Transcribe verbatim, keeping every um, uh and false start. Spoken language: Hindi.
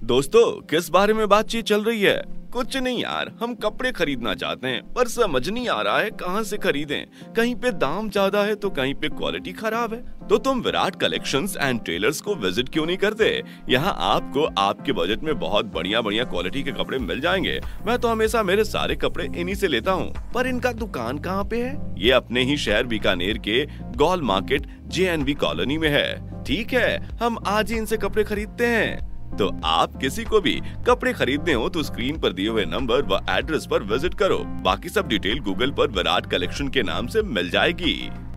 दोस्तों, किस बारे में बातचीत चल रही है? कुछ नहीं यार, हम कपड़े खरीदना चाहते हैं पर समझ नहीं आ रहा है कहां से खरीदें। कहीं पे दाम ज्यादा है तो कहीं पे क्वालिटी खराब है। तो तुम विराट कलेक्शंस एंड टेलर्स को विजिट क्यों नहीं करते? यहाँ आपको आपके बजट में बहुत बढ़िया बढ़िया क्वालिटी के कपड़े मिल जाएंगे। मैं तो हमेशा मेरे सारे कपड़े इन्हीं से लेता हूँ। पर इनका दुकान कहाँ पे है? ये अपने ही शहर बीकानेर के Gol market J N V colony में है। ठीक है, हम आज ही इनसे कपड़े खरीदते हैं। तो आप किसी को भी कपड़े खरीदने हो तो स्क्रीन पर दिए हुए नंबर व एड्रेस पर विजिट करो। बाकी सब डिटेल गूगल पर विराट कलेक्शन के नाम से मिल जाएगी।